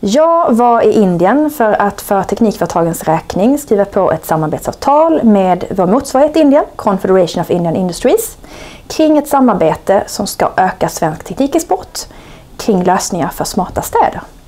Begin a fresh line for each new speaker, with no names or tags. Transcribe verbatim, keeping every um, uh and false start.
Jag var i Indien för att för teknikföretagens räkning skriva på ett samarbetsavtal med vår motsvarighet i Indien, Confederation of Indian Industries, kring ett samarbete som ska öka svensk teknikexport kring lösningar för smarta städer.